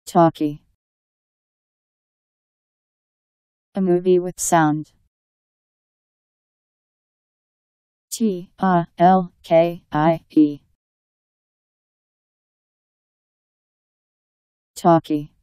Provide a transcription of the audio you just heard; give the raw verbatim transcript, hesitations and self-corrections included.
Talkie. A movie with sound. T A L K I E. Talkie.